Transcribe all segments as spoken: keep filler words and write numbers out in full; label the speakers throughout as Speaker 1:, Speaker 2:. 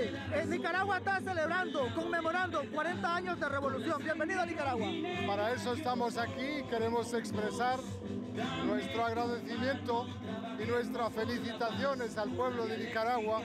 Speaker 1: Mire, en Nicaragua está celebrando, conmemorando cuarenta años de revolución. Bienvenido a Nicaragua.
Speaker 2: Para eso estamos aquí, queremos expresar nuestro agradecimiento y nuestras felicitaciones al pueblo de Nicaragua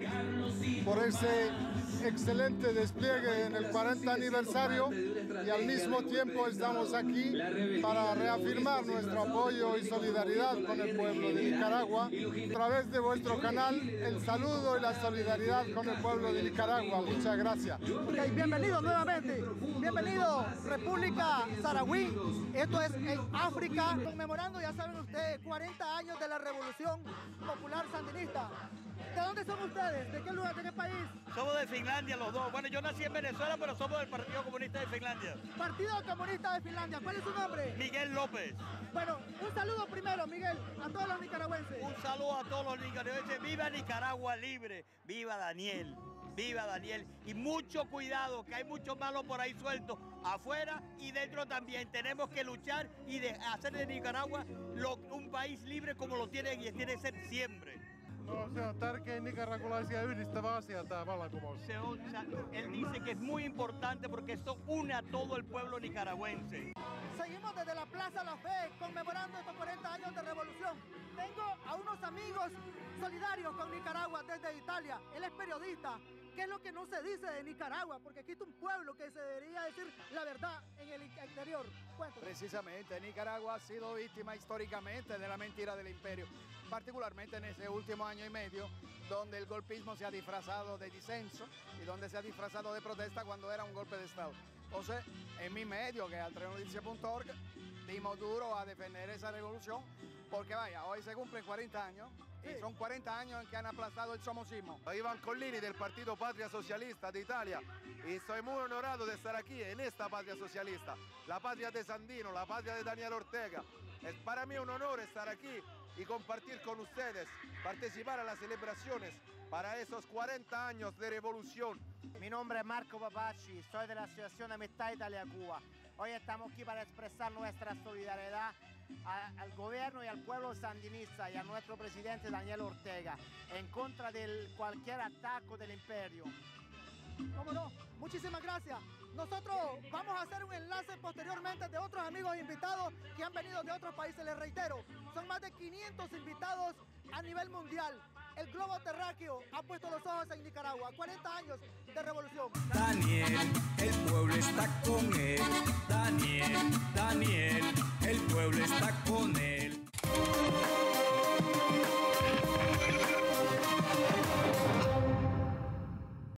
Speaker 2: por ese excelente despliegue en el cuarenta aniversario, y al mismo tiempo estamos aquí para reafirmar nuestro apoyo y solidaridad con el pueblo de Nicaragua. A través de vuestro canal, el saludo y la solidaridad con el pueblo de Nicaragua. Muchas gracias.
Speaker 1: Okay, bienvenido nuevamente. Bienvenido, República Saharaui. Esto es en África, conmemorando, ya saben ustedes, cuarenta años de la Revolución Popular Sandinista. ¿De dónde son ustedes? ¿De qué lugar? ¿De qué país?
Speaker 3: Somos de Finlandia los dos. Bueno, yo nací en Venezuela, pero somos del Partido Comunista de Finlandia.
Speaker 1: Partido Comunista de Finlandia. ¿Cuál es su nombre?
Speaker 3: Miguel López.
Speaker 1: Bueno, un saludo primero, Miguel, a todos los nicaragüenses.
Speaker 3: Un saludo a todos los nicaragüenses. ¡Viva Nicaragua libre! ¡Viva Daniel! ¡Viva Daniel! Y mucho cuidado, que hay muchos malos por ahí sueltos, afuera y dentro también. Tenemos que luchar y de hacer de Nicaragua lo, un país libre como lo tiene y tiene que ser siempre.
Speaker 2: No, se on tärkein nicaragulaisia yhdistävä asia tämä vallankumous.
Speaker 3: Se, o sea, él dice que es muy importante porque esto une a todo el pueblo nicaragüense.
Speaker 1: Seguimos desde la Plaza La Fe conmemorando estos cuarenta años de revolución. Tengo a unos amigos solidarios con Nicaragua desde Italia. Él es periodista. ¿Qué es lo que no se dice de Nicaragua? Porque aquí está un pueblo que se debería decir la verdad en el exterior. Cuéntame.
Speaker 4: Precisamente, Nicaragua ha sido víctima históricamente de la mentira del imperio, particularmente en ese último año y medio, donde el golpismo se ha disfrazado de disenso y donde se ha disfrazado de protesta cuando era un golpe de Estado. Entonces, en mi medio, que es altrenoticias punto org, dimos duro a defender esa revolución, porque vaya, hoy se cumplen cuarenta años,
Speaker 1: sí.
Speaker 4: Y son cuarenta años en que han aplastado el somocismo.
Speaker 5: Iván Collini del Partido Patria Socialista de Italia, y estoy muy honorado de estar aquí en esta patria socialista, la patria de Sandino, la patria de Daniel Ortega. Es para mí un honor estar aquí y compartir con ustedes, participar a las celebraciones para esos cuarenta años de revolución.
Speaker 6: Mi nombre es Marco Papacci, soy de la Asociación Amistad Italia-Cuba. Hoy estamos aquí para expresar nuestra solidaridad a, al gobierno y al pueblo sandinista y a nuestro presidente Daniel Ortega en contra de cualquier ataque del imperio.
Speaker 1: ¿Cómo no? Muchísimas gracias. Nosotros vamos a hacer un enlace posteriormente de otros amigos invitados que han venido de otros países. Les reitero, son más de quinientos invitados a nivel mundial. El globo terráqueo ha puesto los ojos en Nicaragua. cuarenta años de revolución.
Speaker 7: Daniel, el pueblo está con él. Daniel, Daniel, el pueblo